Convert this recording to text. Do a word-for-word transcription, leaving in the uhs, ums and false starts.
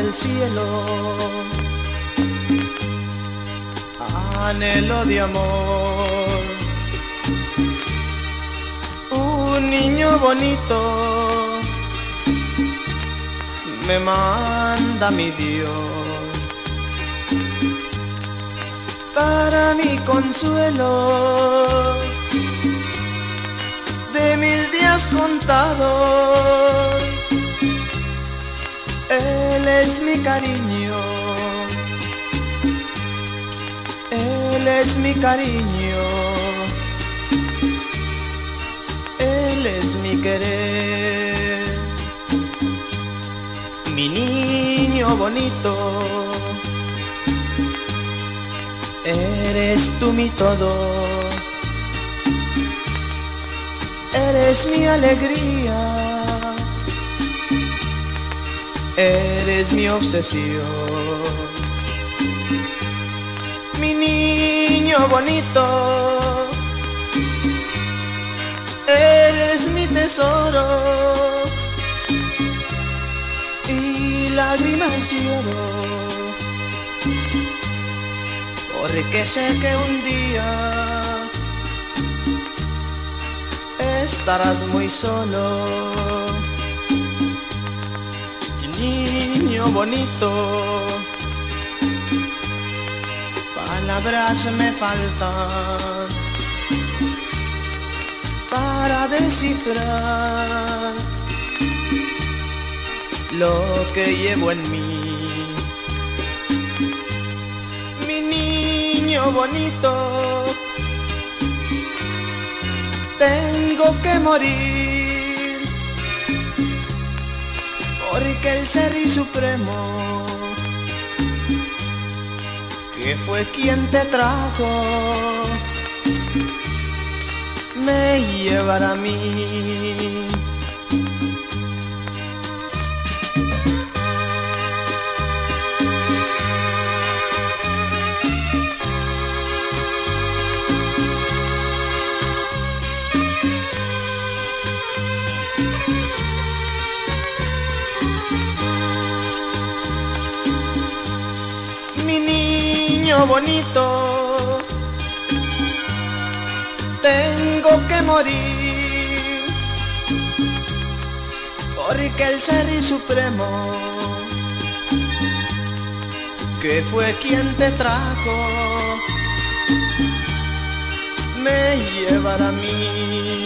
del cielo, anhelo de amor, un niño bonito me manda mi Dios para mi consuelo de mil días contados. Él es mi cariño, Él es mi cariño, Él es mi querer. Mi niño bonito, eres tú mi todo, eres mi alegría, eres mi obsesión. Mi niño bonito, eres mi tesoro, y lágrimas lloro, porque sé que un día estarás muy solo. Niño bonito, palabras me faltan para descifrar lo que llevo en mí. Mi niño bonito, tengo que morir, porque el Ser Supremo, que fue quien te trajo, me llevará a mí. Mi niño bonito, tengo que morir, porque el Ser Supremo, que fue quien te trajo, me llevará a mí.